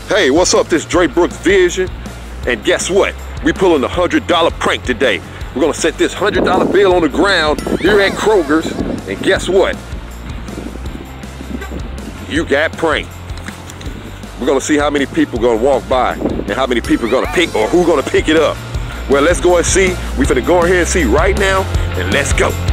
Hey, what's up? This Dre Brooks Vision. And guess what? We pulling a $100 prank today. We're gonna set this $100 bill on the ground here at Kroger's. And guess what? You got pranked. We're gonna see how many people gonna walk by and how many people gonna pick, or who gonna pick it up. Well, let's go and see. We finna go ahead and see right now, and let's go.